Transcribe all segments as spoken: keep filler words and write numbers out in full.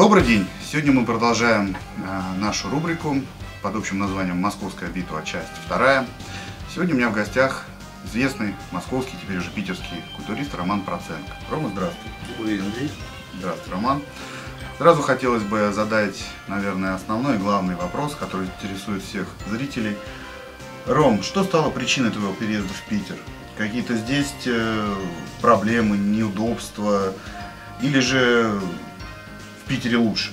Добрый день! Сегодня мы продолжаем э, нашу рубрику под общим названием «Московская битва. Часть вторая». Сегодня у меня в гостях известный московский, теперь уже питерский культурист Роман Проценко. Рома, здравствуй. Добрый день, Андрей. Здравствуй, Роман. Сразу хотелось бы задать, наверное, основной и главный вопрос, который интересует всех зрителей. Ром, что стало причиной твоего переезда в Питер? Какие-то здесь э, проблемы, неудобства? Или же в Питере лучше?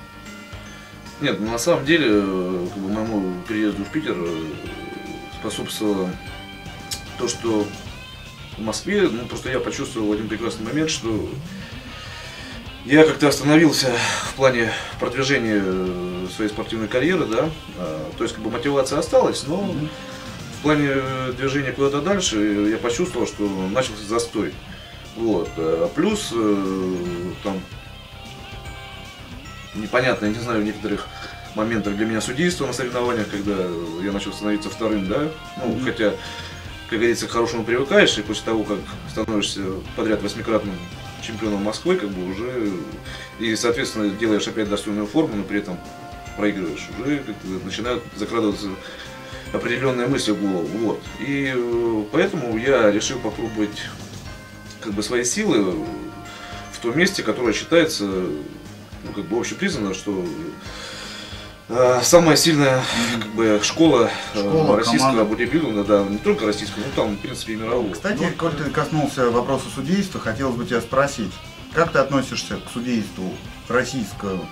Нет, ну, на самом деле, как бы, моему переезду в Питер способствовало то, что в Москве, ну, просто я почувствовал в один прекрасный момент, что я как-то остановился в плане продвижения своей спортивной карьеры, да, то есть как бы мотивация осталась, но mm-hmm. в плане движения куда-то дальше я почувствовал, что начался застой. Вот. Плюс там непонятно, я не знаю, в некоторых моментах для меня судейство на соревнованиях, когда я начал становиться вторым, да, ну, mm-hmm. хотя, как говорится, к хорошему привыкаешь, и после того, как становишься подряд восьмикратным чемпионом Москвы, как бы уже, и, соответственно, делаешь опять достойную форму, но при этом проигрываешь, уже как-то начинают закрадываться определенные мысли в голову, вот, и поэтому я решил попробовать, как бы, свои силы в том месте, которое считается, ну, как бы, общепризнано, что э, самая сильная, как бы, школа, школа э, российского бодибилдинга, да, не только российского, но там, в принципе, и мирового. Кстати, ну, коль ты коснулся вопроса судейства, хотелось бы тебя спросить, как ты относишься к судейству российскому,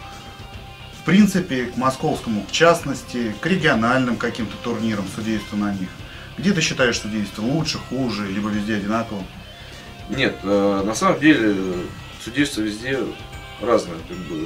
в принципе, к московскому, в частности, к региональным каким-то турнирам, судейству на них? Где ты считаешь судейство лучше, хуже, либо везде одинаково? Нет, э, на самом деле судейство везде разное, как бы.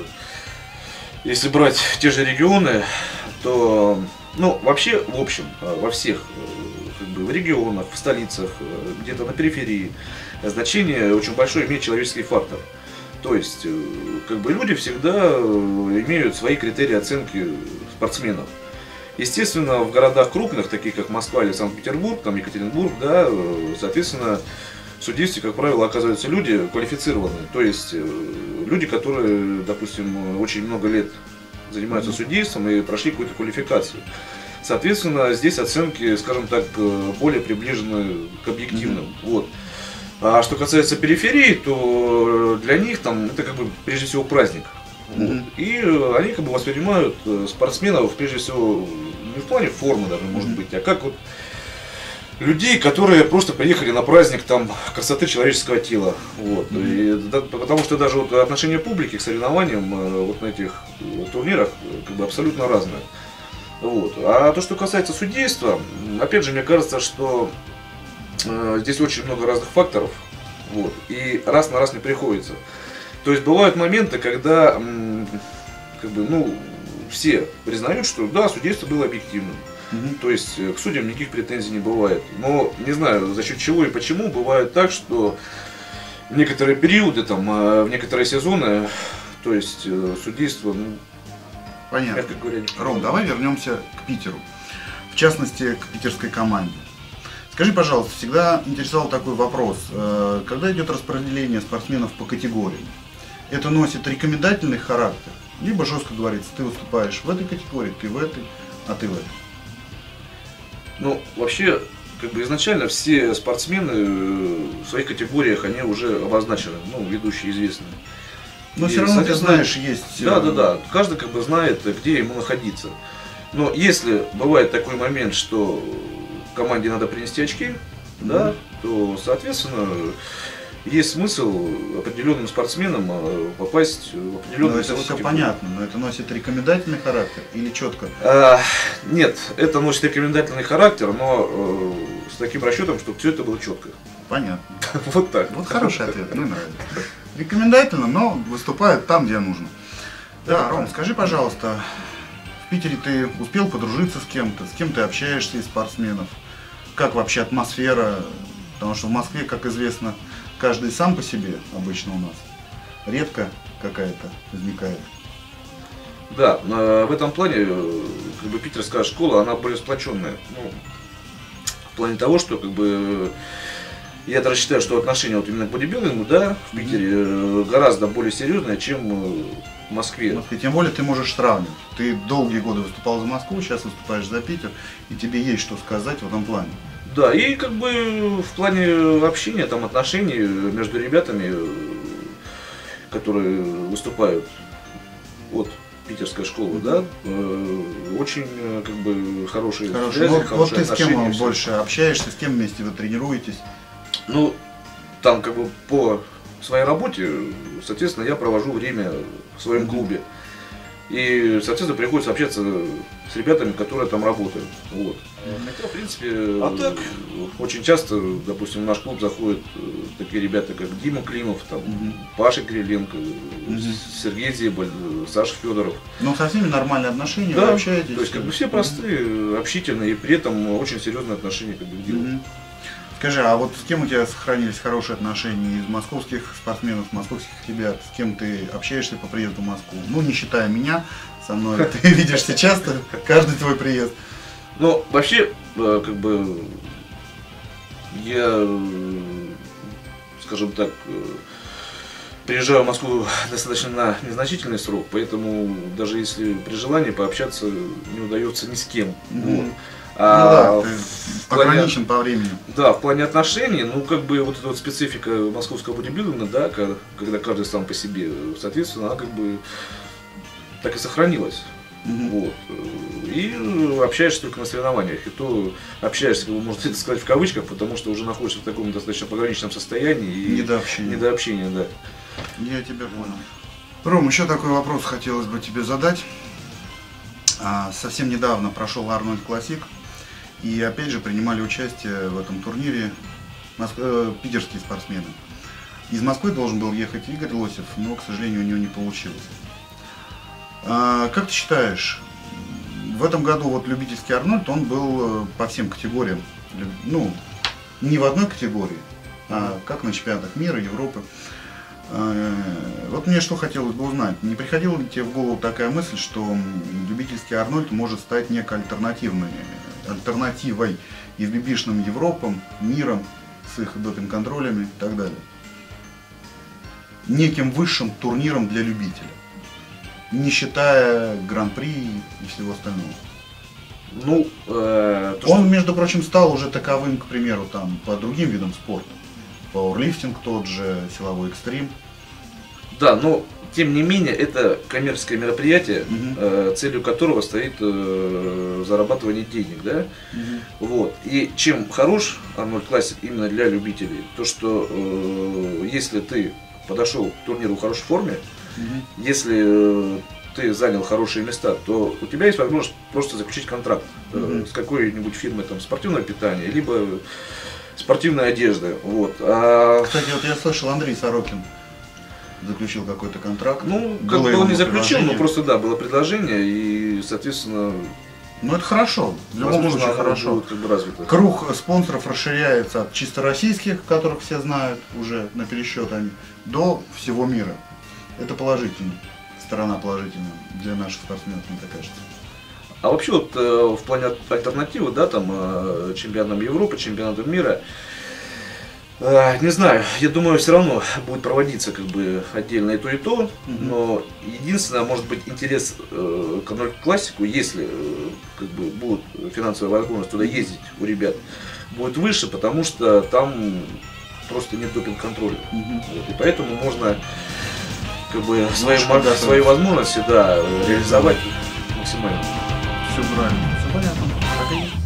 Если брать те же регионы, то, ну, вообще, в общем, во всех, как бы, в регионах, в столицах, где-то на периферии, значение очень большое имеет человеческий фактор. То есть, как бы, люди всегда имеют свои критерии оценки спортсменов. Естественно, в городах крупных, таких как Москва или Санкт-Петербург, там Екатеринбург, да, соответственно, в судействе, как правило, оказываются люди квалифицированные, то есть люди, которые, допустим, очень много лет занимаются судейством и прошли какую-то квалификацию. Соответственно, здесь оценки, скажем так, более приближены к объективным. Mm-hmm. Вот. А что касается периферии, то для них там это, как бы, прежде всего праздник. Mm-hmm. Вот. И они, как бы, воспринимают спортсменов прежде всего не в плане формы даже, может mm-hmm. быть, а как вот людей, которые просто приехали на праздник там красоты человеческого тела. Вот. Mm-hmm. И, да, потому что даже вот отношение публики к соревнованиям вот на этих турнирах, как бы, абсолютно разное. Вот. А то, что касается судейства, опять же, мне кажется, что э, здесь очень много разных факторов. Вот. И раз на раз не приходится. То есть бывают моменты, когда м, как бы, ну, все признают, что да, судейство было объективным. Mm-hmm. То есть к судьям никаких претензий не бывает. Но не знаю, за счет чего и почему бывает так, что в некоторые периоды, там, в некоторые сезоны, то есть судейство, ну, понятно. Мягко говоря, не Ром, давай вернемся к Питеру, в частности к питерской команде. Скажи, пожалуйста, всегда интересовал такой вопрос, когда идет распределение спортсменов по категориям, это носит рекомендательный характер, либо жестко говорится, ты выступаешь в этой категории, ты в этой, а ты в этой? Ну, вообще, как бы, изначально все спортсмены в своих категориях, они уже обозначены, ну, ведущие, известные. Но и, все равно ты знаешь, есть... Да, да, да, каждый, как бы, знает, где ему находиться. Но если бывает такой момент, что команде надо принести очки, mm-hmm. да, то, соответственно, есть смысл определенным спортсменам попасть в определенную категорию. Это все понятно, но это носит рекомендательный характер или четко? А, нет, это носит рекомендательный характер, но э, с таким расчетом, чтобы все это было четко. Понятно. Вот так. Вот хороший ответ, мне нравится. Рекомендательно, но выступает там, где нужно. Да, Ром, скажи, пожалуйста, в Питере ты успел подружиться с кем-то, с кем ты общаешься из спортсменов? Как вообще атмосфера? Потому что в Москве, как известно, каждый сам по себе обычно у нас. Редко какая-то возникает. Да, в этом плане, как бы, питерская школа, она более сплоченная. Ну, в плане того, что, как бы, Я даже считаю, что отношение вот именно к бодибилдингу, да, в Питере э, гораздо более серьезное, чем э, в Москве. В Москве. Тем более ты можешь сравнивать. Ты долгие годы выступал за Москву, сейчас выступаешь за Питер, и тебе есть что сказать в этом плане. Да, и как бы в плане общения, там, отношений между ребятами, э, которые выступают от питерской школы, да, э, очень э, как бы хорошие Хорошо. связи, Вот, хорошие вот ты с отношения, кем всё. больше общаешься, с кем вместе вы тренируетесь? Ну, там как бы по своей работе, соответственно, я провожу время в своем Mm-hmm. клубе. И, соответственно, приходится общаться с ребятами, которые там работают. Вот. Хотя, в принципе, А так? очень часто, допустим, в наш клуб заходят э, такие ребята, как Дима Климов, там, Мгм. Паша Кириленко, Мгм. Сергей Зебаль, э, Саша Федоров. Ну, со всеми нормальные отношения, вы Да, общаетесь? то есть как бы все простые, общительные, и при этом очень серьезные отношения как бы, к делу. Мгм. Скажи, а вот с кем у тебя сохранились хорошие отношения из московских спортсменов, московских ребят? С кем ты общаешься по приезду в Москву? Ну, не считая меня, со мной ты видишься часто, каждый твой приезд. Ну, вообще, э, как бы, я, э, скажем так, э, приезжаю в Москву достаточно на незначительный срок, поэтому даже если при желании пообщаться не удается ни с кем. Мгм. Вот. Ну А да, ты в плане- ограничен по времени. Да, в плане отношений, ну как бы вот эта вот специфика московского бодибилдинга, да, ка- когда каждый сам по себе, соответственно, она как бы так и сохранилась. Мгм. Вот. И общаешься только на соревнованиях. И то общаешься, как бы, можно это сказать в кавычках, потому что уже находишься в таком достаточно пограничном состоянии. И Не до общения. не до общения, да. Я тебя понял. Ром, еще такой вопрос хотелось бы тебе задать. А, совсем недавно прошел Арнольд Классик, и опять же принимали участие в этом турнире моск- э, питерские спортсмены. Из Москвы должен был ехать Игорь Лосев, но, к сожалению, у него не получилось. А, как ты считаешь, в этом году вот любительский Арнольд, он был э, по всем категориям, Лю- ну, не в одной категории, а как на чемпионатах мира, Европы. Э, Вот мне что хотелось бы узнать, не приходила ли тебе в голову такая мысль, что м, любительский Арнольд может стать некой альтернативной, альтернативой и би би-шным Европам, миром с их допинг-контролями и так далее? Неким высшим турниром для любителя, не считая гран-при и всего остального. Ну, э, то, Он, между прочим, стал уже таковым, к примеру, там, по другим видам спорта. Пауэрлифтинг тот же, силовой экстрим. да, но тем не менее это коммерческое мероприятие, Мгм. э, целью которого стоит э, зарабатывание денег, да. Вот. И чем хорош Арнольд Классик именно для любителей, то что э, если ты подошел к турниру в хорошей форме, Мгм. если э, ты занял хорошие места, то у тебя есть возможность просто заключить контракт э, Мгм. с какой-нибудь фирмой там, спортивного питания, либо спортивной одежды. Вот. А, Кстати, вот я слышал, Андрей Сорокин заключил какой-то контракт. ну, как Было бы ему он не заключил, предложение. но просто да, было предложение, и, соответственно, Ну это хорошо, в любом возможно, случае оно хорошо. будет как бы развито. Круг спонсоров расширяется от чисто российских, которых все знают уже на пересчет они, до всего мира. Это положительно, сторона положительная для наших спортсменов, мне так кажется. А вообще вот э, в плане альтернативы, да, там э, чемпионатам Европы, чемпионатам мира, э, не знаю, я думаю, все равно будет проводиться как бы отдельно и то, и то, Мгм. но единственное, может быть, интерес э, к Арнольд Классику, если э, как бы будут финансовая возможность туда ездить у ребят, будет выше, потому что там просто нет допинг-контроля. Мгм. Вот, и поэтому можно как бы свои, Лучше мо- подготовиться. свои возможности, да, реализовать максимально. Все правильно, все понятно. Так и есть.